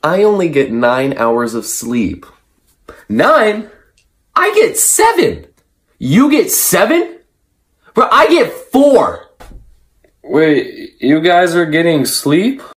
I only get 9 hours of sleep. 9? I get 7. You get 7? Bro, I get 4. Wait, you guys are getting sleep?